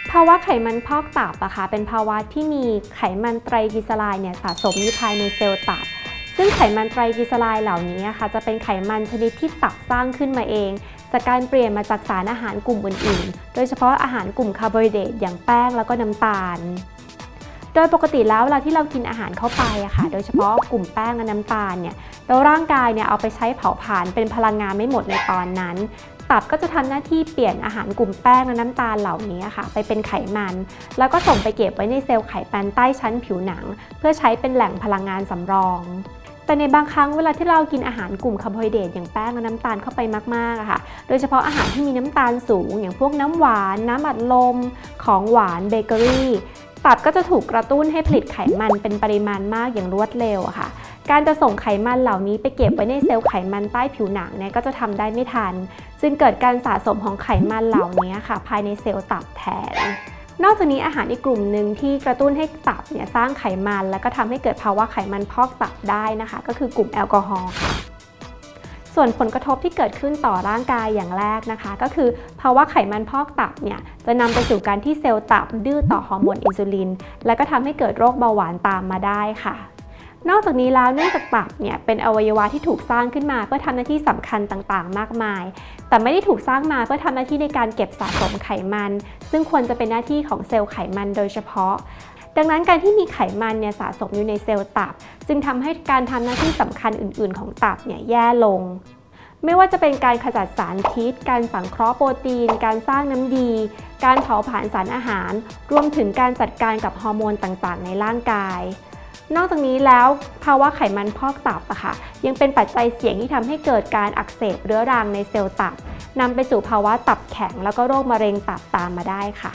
ภาวะไขมันพอกตับนะคะเป็นภาวะที่มีไขมันไตรกลีเซอไรด์สะสมอยู่ภายในเซลล์ตับซึ่งไขมันไตรกลีเซอไรด์เหล่านี้ค่ะจะเป็นไขมันชนิดที่ตับสร้างขึ้นมาเองจากการเปลี่ยนมาจากสารอาหารกลุ่มอื่นๆโดยเฉพาะอาหารกลุ่มคาร์โบไฮเดรตอย่างแป้งแล้วก็น้ำตาลโดยปกติแล้วเวลาที่เรากินอาหารเข้าไปค่ะโดยเฉพาะกลุ่มแป้งและน้ำตาลแล้วร่างกายเอาไปใช้เผาผลาญเป็นพลังงานไม่หมดในตอนนั้นตับก็จะทำหน้าที่เปลี่ยนอาหารกลุ่มแป้งและน้ำตาลเหล่านี้ค่ะไปเป็นไขมันแล้วก็ส่งไปเก็บไว้ในเซลล์ไขมันใต้ชั้นผิวหนังเพื่อใช้เป็นแหล่งพลังงานสำรองแต่ในบางครั้งเวลาที่เรากินอาหารกลุ่มคาร์โบไฮเดรตอย่างแป้งและน้ำตาลเข้าไปมากๆค่ะโดยเฉพาะอาหารที่มีน้ำตาลสูงอย่างพวกน้ำหวานน้ำอัดลมของหวานเบเกอรี่ตับก็จะถูกกระตุ้นให้ผลิตไขมันเป็นปริมาณมากอย่างรวดเร็วค่ะการจะส่งไขมันเหล่านี้ไปเก็บไว้ในเซลล์ไขมันใต้ผิวหนังก็จะทำได้ไม่ทันจึงเกิดการสะสมของไขมันเหล่านี้ค่ะภายในเซลล์ตับแทนนอกจากนี้อาหารอีกกลุ่มหนึ่งที่กระตุ้นให้ตับสร้างไขมันแล้วก็ทำให้เกิดภาวะไขมันพอกตับได้นะคะก็คือกลุ่มแอลกอฮอล์ค่ะส่วนผลกระทบที่เกิดขึ้นต่อร่างกายอย่างแรกนะคะก็คือภาวะไขมันพอกตับจะนำไปสู่การที่เซลล์ตับดื้อต่อฮอร์โมนอินซูลินและก็ทำให้เกิดโรคเบาหวานตามมาได้ค่ะนอกจากนี้แล้วเนื่องจากตับเป็นอวัยวะที่ถูกสร้างขึ้นมาเพื่อทำหน้าที่สำคัญต่างๆมากมายแต่ไม่ได้ถูกสร้างมาเพื่อทำหน้าที่ในการเก็บสะสมไขมันซึ่งควรจะเป็นหน้าที่ของเซลล์ไขมันโดยเฉพาะดังนั้นการที่มีไขมันสะสมอยู่ในเซลล์ตับจึงทำให้การทำหน้าที่สำคัญอื่นๆของตับแย่ลงไม่ว่าจะเป็นการขจัดสารพิษการสังเคราะห์โปรตีนการสร้างน้ำดีการเผาผลาญสารอาหารรวมถึงการจัดการกับฮอร์โมนต่างๆในร่างกายนอกจากนี้แล้วภาวะไขมันพอกตับยังเป็นปัจจัยเสี่ยงที่ทำให้เกิดการอักเสบเรื้อรังในเซลล์ตับนำไปสู่ภาวะตับแข็งแล้วก็โรคมะเร็งตับตามมาได้ค่ะ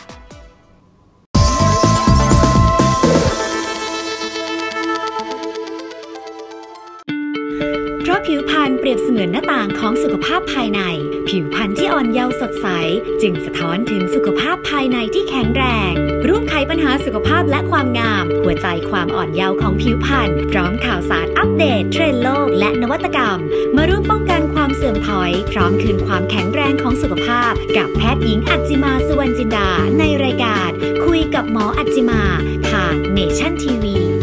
เพราะผิวพรรณเปรียบเสมือนหน้าต่างของสุขภาพภายในผิวพรรณที่อ่อนเยาว์สดใสจึงสะท้อนถึงสุขภาพภายในที่แข็งแรงร่วมไขปัญหาสุขภาพและความงามหัวใจความอ่อนเยาว์ของผิวพรรณพร้อมข่าวสารอัปเดตเทรนด์โลกและนวัตกรรมมาร่วมป้องกันความเสื่อมถอยพร้อมคืนความแข็งแรงของสุขภาพกับแพทย์หญิงอัจจิมาสุวรรณจินดาในรายการคุยกับหมออัจจิมาทาง Nation TV